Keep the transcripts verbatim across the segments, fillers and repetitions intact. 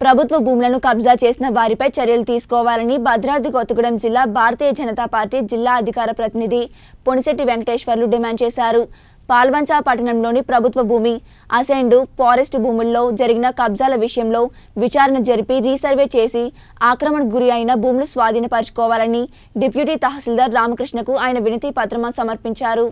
ప్రభుత్వ భూములను కబ్జా చేసిన వారిపై చర్యలు తీసుకోవాలని భద్రాద్రి కొత్తగూడెం జిల్లా భారతీయ జనతా పార్టీ జిల్లా అధికార ప్రతినిధి పొనిశెట్టి వెంకటేశ్వర్లు డిమాండ్ చేశారు. పాల్వంచ పట్టణంలోని ప్రభుత్వ భూమి, అసైన్డ్ ఫారెస్ట్ భూముల్లో జరిగిన కబ్జాల విషయంలో విచారణ జరిపి రీసర్వే చేసి ఆక్రమణకు గురి అయిన భూములు స్వాధీనపరచుకోవాలని డిప్యూటీ తహసీల్దార్ రామకృష్ణకు ఆయన వినతి పత్రం సమర్పించారు.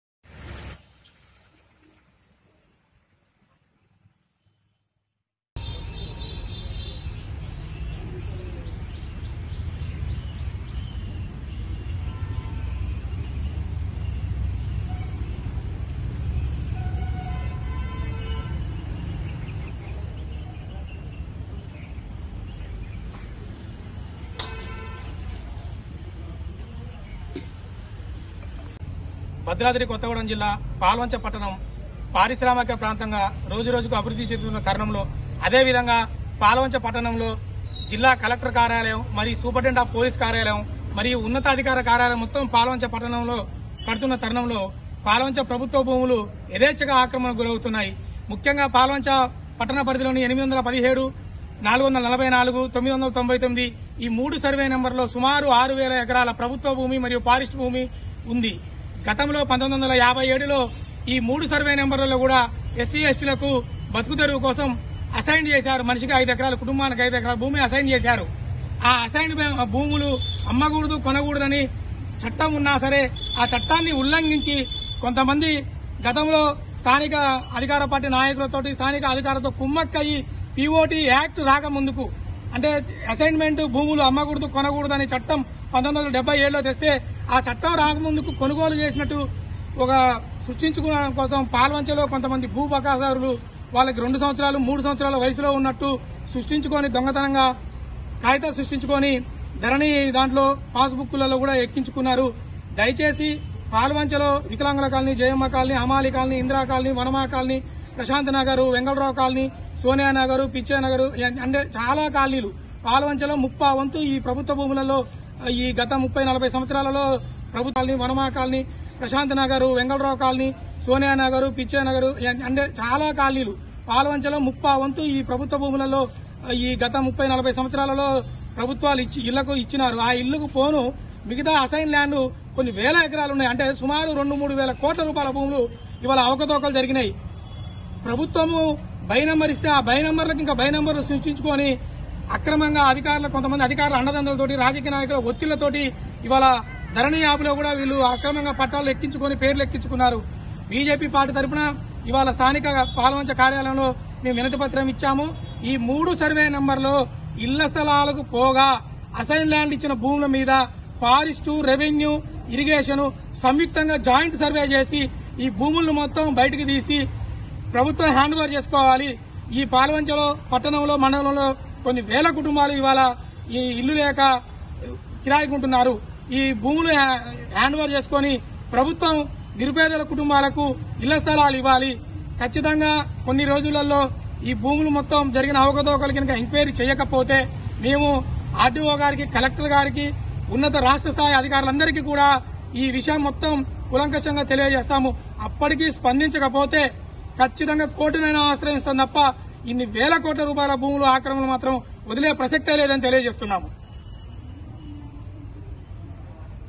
భద్రాద్రి కొత్తగూడెం జిల్లా పాల్వంచ పట్టణం పారిశ్రామిక ప్రాంతంగా రోజు రోజుకు అభివృద్ధి చెందుతున్న తరుణంలో, అదేవిధంగా పాల్వంచ పట్టణంలో జిల్లా కలెక్టర్ కార్యాలయం మరియు సూపరింటెండెంట్ ఆఫ్ పోలీస్ కార్యాలయం మరియు ఉన్నతాధికార కార్యాలయం మొత్తం పాల్వంచ పట్టణంలో కడుతున్న తరుణంలో పాల్వంచ ప్రభుత్వ భూములు యథేచ్ఛగా ఆక్రమణకు గురవుతున్నాయి. ముఖ్యంగా పాల్వంచ పట్టణ పరిధిలోని ఎనిమిది వందల పదిహేడు నాలుగు వందల నలభై నాలుగు తొమ్మిది వందల తొంభై తొమ్మిది ఈ మూడు సర్వే నెంబర్లో సుమారు ఆరు వేల ఎకరాల ప్రభుత్వ భూమి మరియు ఫారెస్ట్ భూమి ఉంది. గతంలో పంతొమ్మిది వందల యాభై ఏడులో ఈ మూడు సర్వే నెంబర్లలో కూడా ఎస్సీ ఎస్టీలకు బతుకు తెరువు కోసం అసైన్ చేశారు. మనిషికి ఐదు ఎకరాలు, కుటుంబానికి ఐదు ఎకరాల భూమి అసైన్ చేశారు. ఆ అసైన్ భూములు అమ్మకూడదు, కొనకూడదని చట్టం ఉన్నా సరే ఆ చట్టాన్ని ఉల్లంఘించి కొంతమంది గతంలో స్థానిక అధికార పార్టీ నాయకులతోటి స్థానిక అధికారులతో కుమ్మక్కయి పీఓటీ యాక్ట్ రాకముందుకు, అంటే అసైన్మెంట్ భూములు అమ్మకూడదు, కొనకూడదని చట్టం పంతొమ్మిది వందల డెబ్బై ఏడులో తెస్తే ఆ చట్టం రాకముందుకు కొనుగోలు చేసినట్టు ఒక సృష్టించుకోవడం కోసం పాల్వంచలో కొంతమంది భూబకాదారులు వాళ్ళకి రెండు సంవత్సరాలు మూడు సంవత్సరాల వయసులో ఉన్నట్టు సృష్టించుకొని దొంగతనంగా కాగితాలు సృష్టించుకొని ధరణి దాంట్లో పాస్బుక్లలో కూడా ఎక్కించుకున్నారు. దయచేసి పాల్వంచలో వికలాంగుల colony, Jayamma colony, Amali colony, Indira colony, Vanama colony, Prashanth Nagar, Vengalarao colony, Sonia Nagar, Pichche Nagar అంటే చాలా కాలనీలు పాల్వంచలో ముప్పా వంతు ఈ ప్రభుత్వ భూములలో ఈ గత ముప్పై నలభై సంవత్సరాలలో ప్రభుత్వ colony, Vanama colony, Prashanth Nagar, Vengalarao colony, Sonia Nagar, Pichche Nagar అంటే చాలా కాలనీలు పాల్వంచలో ముప్పా వంతు ఈ ప్రభుత్వ భూములలో ఈ గత ముప్పై నలభై సంవత్సరాలలో ప్రభుత్వాలు ఇచ్చి ఇళ్లకు ఇచ్చినారు. ఆ ఇళ్లకు పోను మిగతా అసైన్ ల్యాండ్ కొన్ని వేల ఎకరాలు ఉన్నాయి. అంటే సుమారు రెండు మూడు వేల కోట్ల రూపాయల భూములు ఇవాళ అవకతవకలు జరిగినాయి. ప్రభుత్వము బై నంబర్ ఇస్తే ఆ బై నంబర్లకు ఇంకా బై నంబర్లు సృష్టించుకొని అక్రమంగా అధికారులు, కొంతమంది అధికారుల అండదండలతోటి, రాజకీయ నాయకుల ఒత్తిళ్లతోటి ఇవాళ ధరణి యాప్లో కూడా వీళ్ళు అక్రమంగా పట్టాలు ఎక్కించుకొని పేర్లు ఎక్కించుకున్నారు. బీజేపీ పార్టీ తరఫున ఇవాళ స్థానిక పాల్వంచ కార్యాలయంలో మేము వినతి పత్రం ఇచ్చాము. ఈ మూడు సర్వే నంబర్లో ఇళ్ల స్థలాలకు పోగా అసైన్ ల్యాండ్ ఇచ్చిన భూముల మీద ఫారెస్టు, రెవెన్యూ, ఇరిగేషన్ సంయుక్తంగా జాయింట్ సర్వే చేసి ఈ భూములను మొత్తం బయటకు తీసి ప్రభుత్వం హ్యాండ్ ఓవర్ చేసుకోవాలి. ఈ పాల్వంచలో పట్టణంలో, మండలంలో కొన్ని వేల కుటుంబాలు ఇవాళ ఈ ఇల్లు లేక కిరాయికుంటున్నారు. ఈ భూములు హ్యాండ్ ఓవర్ చేసుకుని ప్రభుత్వం నిరుపేదల కుటుంబాలకు ఇళ్ల స్థలాలు ఇవ్వాలి. ఖచ్చితంగా కొన్ని రోజులలో ఈ భూములు మొత్తం జరిగిన అవకతవకలు కనుక ఎంక్వైరీ చేయకపోతే మేము ఆర్డీఓ గారికి, కలెక్టర్ గారికి, ఉన్నత రాష్ట్ర స్థాయి అధికారులందరికీ కూడా ఈ విషయం మొత్తం కూలంకషంగా తెలియజేస్తాము. అప్పటికీ స్పందించకపోతే ఖచ్చితంగా కోర్టునైనా ఆశ్రయిస్తాం తప్ప ఇన్ని వేల కోట్ల రూపాయల భూములు ఆక్రమణ మాత్రం వదిలే ప్రసక్తే లేదని తెలియజేస్తున్నాము.